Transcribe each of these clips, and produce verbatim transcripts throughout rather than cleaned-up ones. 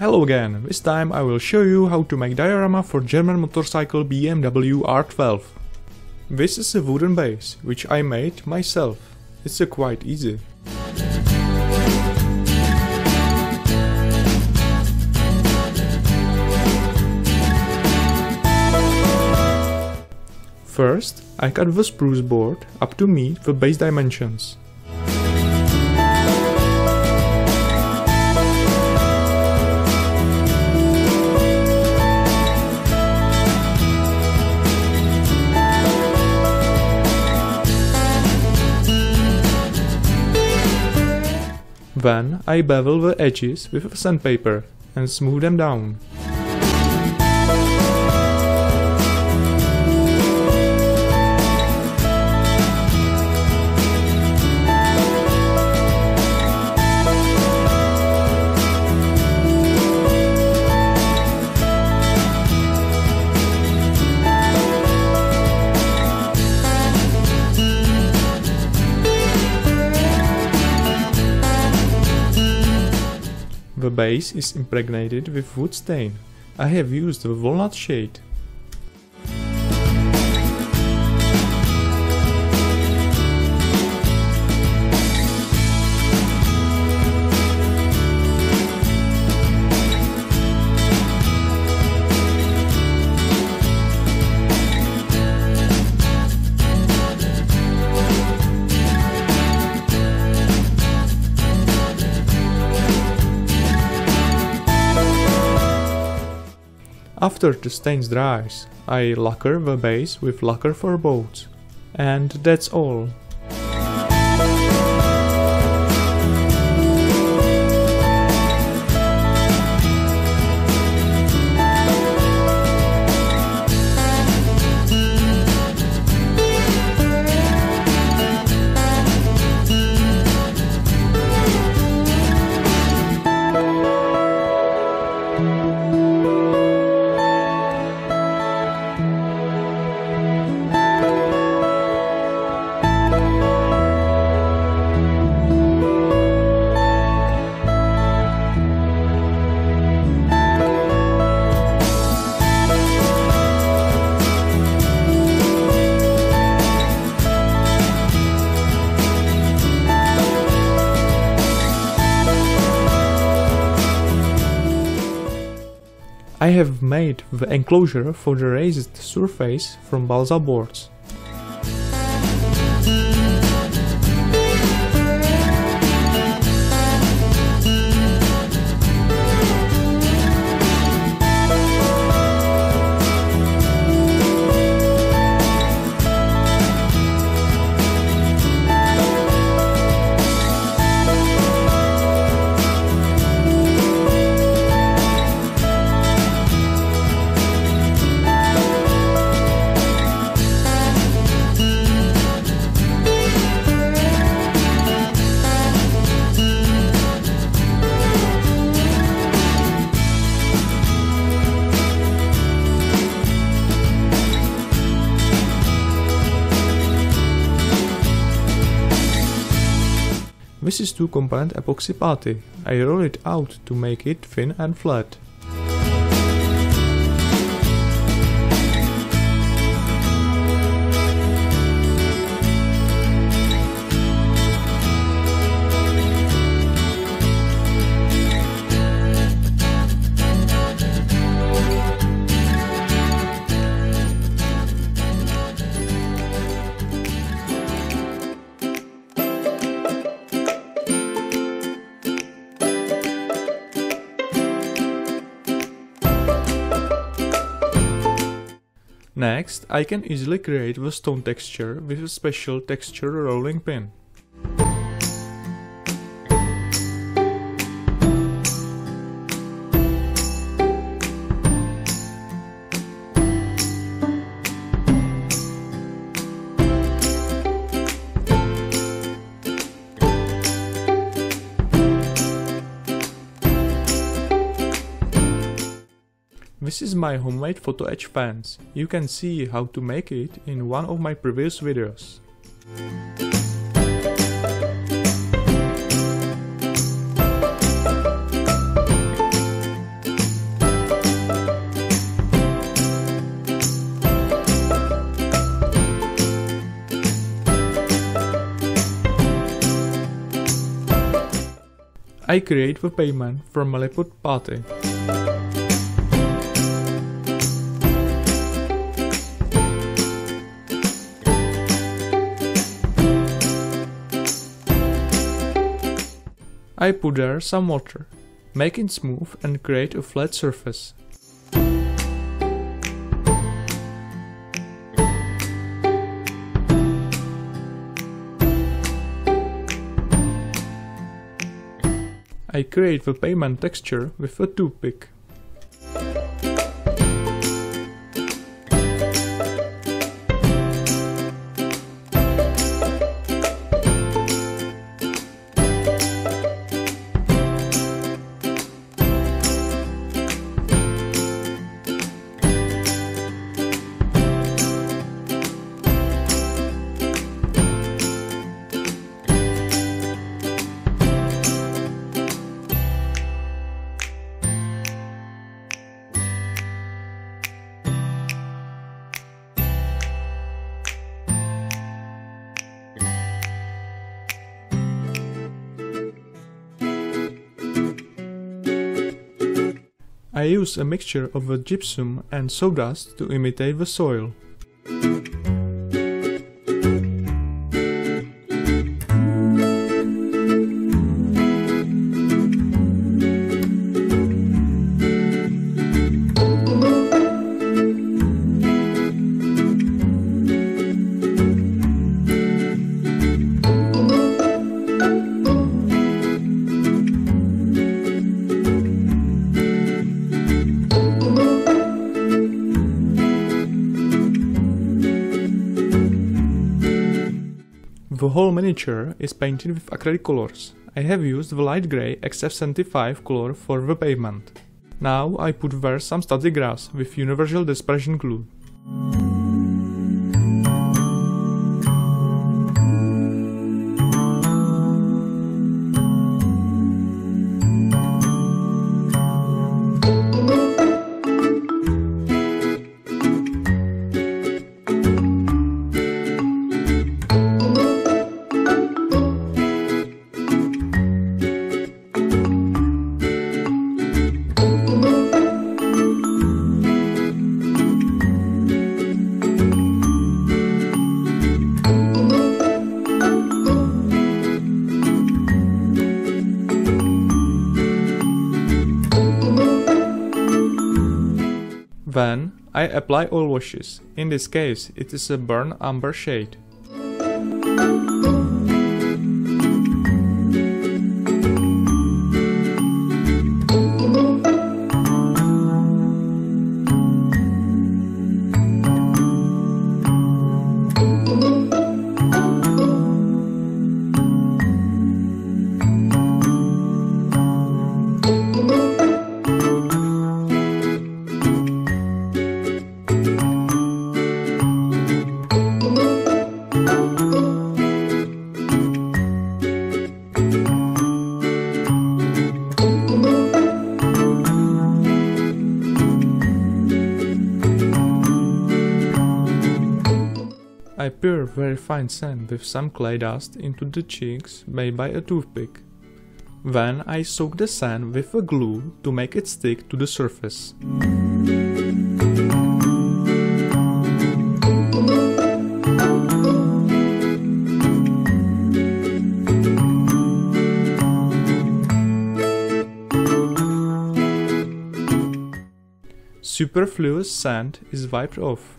Hello again, this time I will show you how to make diorama for German motorcycle B M W R twelve. This is a wooden base, which I made myself. It's uh, quite easy. First, I cut the spruce board up to meet the base dimensions. Then I bevel the edges with sandpaper and smooth them down. The base is impregnated with wood stain. I have used the walnut shade. After the stains dries, I lacquer the base with lacquer for boats. And that's all. I have made the enclosure for the raised surface from balsa boards. This is two component epoxy putty. I roll it out to make it thin and flat. Next, I can easily create the stone texture with a special texture rolling pin. This is my homemade photo etch fence. You can see how to make it in one of my previous videos. I create the pavement for Milliput Party. I put there some water, make it smooth and create a flat surface. I create the pavement texture with a toothpick. I use a mixture of a gypsum and sawdust to imitate the soil. The whole miniature is painted with acrylic colors. I have used the light grey X F seventy-five color for the pavement. Now I put there some static grass with universal dispersion glue. Then I apply oil washes. In this case it is a burnt umber shade. I pour very fine sand with some clay dust into the cheeks made by a toothpick. Then I soak the sand with a glue to make it stick to the surface. Superfluous sand is wiped off.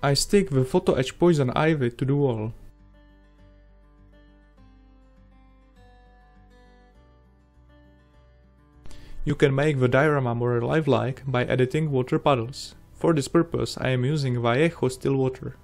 I stick the photo etch poison ivy to the wall. You can make the diorama more lifelike by editing water puddles. For this purpose I am using Vallejo still water.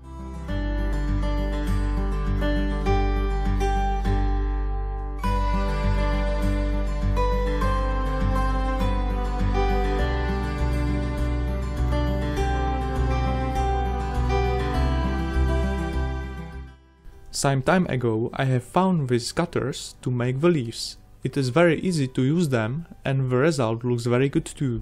Some time ago I have found these cutters to make the leaves. It is very easy to use them and the result looks very good too.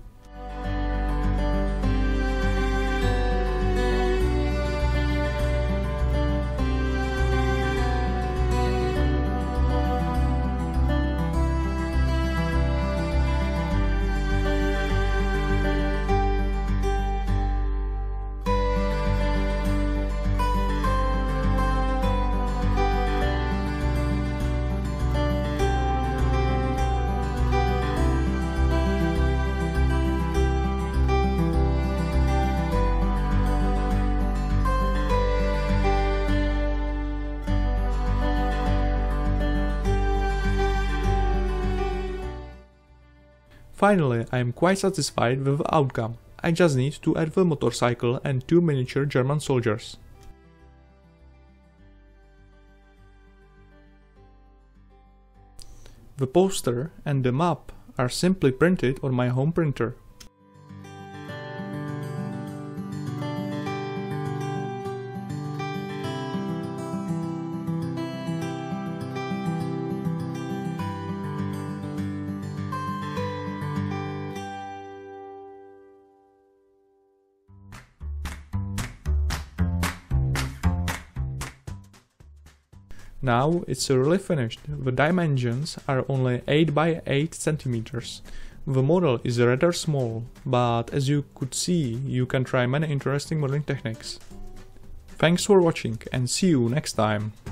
Finally, I am quite satisfied with the outcome. I just need to add the motorcycle and two miniature German soldiers. The poster and the map are simply printed on my home printer. Now it's really finished. The dimensions are only eight by eight centimeters. The model is rather small, but as you could see, you can try many interesting modeling techniques. Thanks for watching and see you next time.